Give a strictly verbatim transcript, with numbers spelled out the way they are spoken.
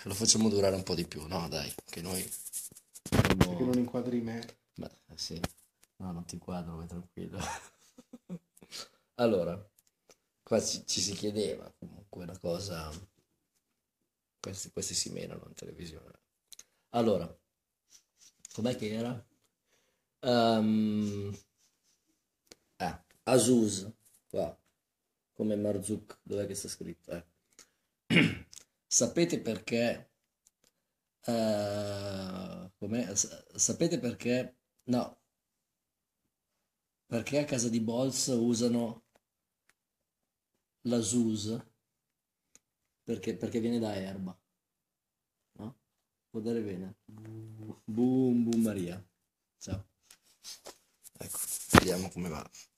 lo facciamo durare un po' di più, no? Dai, che noi Perché abbiamo... non inquadri me? Beh, eh sì, no, non ti inquadro, vai tranquillo. Allora, qua ci, ci si chiedeva comunque una cosa, questi, questi si menano in televisione. Allora, com'è che era? Ehm, ah, Asus, qua, come Marzuk, dov'è che sta scritto? Eh. Sapete perché? eh, com'è? S- sapete perché? No, perché a casa di Bolz usano la SUS? Perché, perché viene da erba, no? Può andare bene. Boom, boom Maria. Ciao. Ecco, vediamo come va.